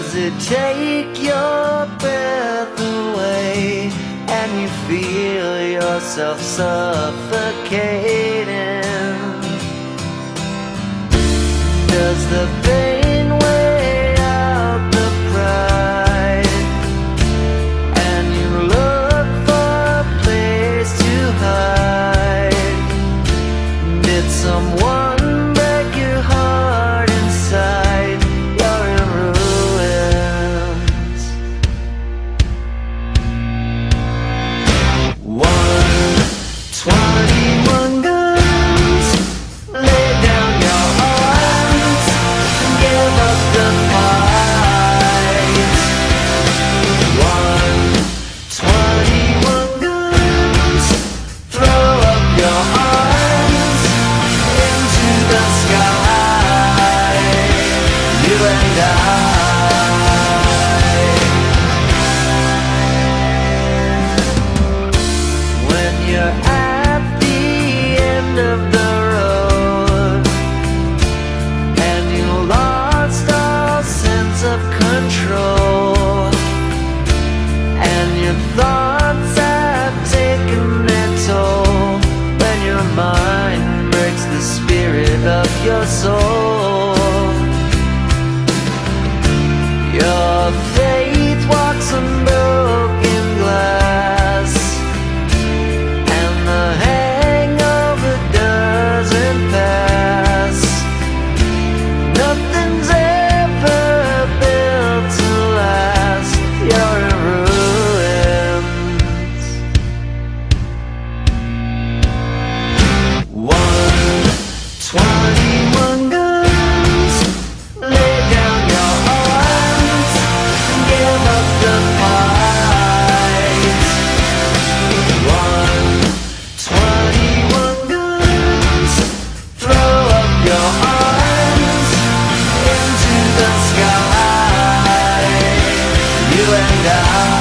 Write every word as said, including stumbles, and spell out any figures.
Does it take your breath away and you feel yourself suffocating? Does the pain weigh out the pride and you look for a place to hide? Did someone break your heart inside? You're in ruins. One twenty-one guns, lay down your arms and give up the fight. One twenty-one guns, throw up your arms into the sky, you and I. When you're at the end of the road and you lost all sense of control and your thoughts have taken their toll, when your mind breaks the spirit of your soul, your faith walks on broken glass and the hangover doesn't pass. Nothing's ever built to last. You're in ruins. One twenty-one guns, lay down your arms and give up the fight. One twenty-one guns, throw up your arms into the sky, you and I.